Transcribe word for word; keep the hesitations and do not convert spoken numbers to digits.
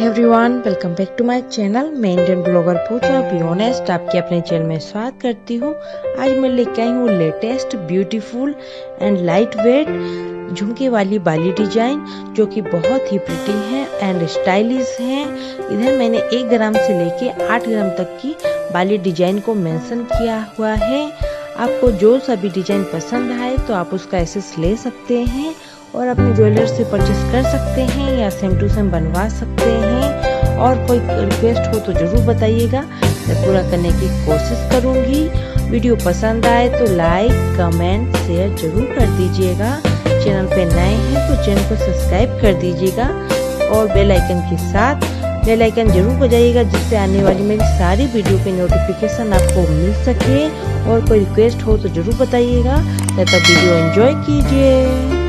Everyone, welcome back to my channel. मैं Indian blogger Pooja be honest आपके अपने channel में स्वागत करती हूँ। आज मैं लेके आई हूँ latest beautiful and lightweight झुमके वाली बाली डिजाइन, जो कि बहुत ही प्रिटी है एंड स्टाइलिश है। इधर मैंने एक ग्राम से लेके आठ ग्राम तक की बाली डिजाइन को मेंशन किया हुआ है। आपको जो सा भी डिजाइन पसंद आए तो आप उसका एसेस ले सकते हैं और अपने ज्वेलर से परचेस कर सकते हैं या सेम टू सेम बनवा सकते हैं। और कोई रिक्वेस्ट हो तो जरूर बताइएगा, मैं पूरा करने की कोशिश करूंगी। वीडियो पसंद आए तो लाइक कमेंट शेयर जरूर कर दीजिएगा। चैनल पे नए हैं तो चैनल को सब्सक्राइब कर दीजिएगा और बेल आइकन के साथ बेल आइकन जरूर बजाइएगा, जिससे आने वाली मेरी सारी वीडियो की नोटिफिकेशन आपको मिल सके। और कोई रिक्वेस्ट हो तो जरूर बताइएगा। तब तक वीडियो एंजॉय कीजिए।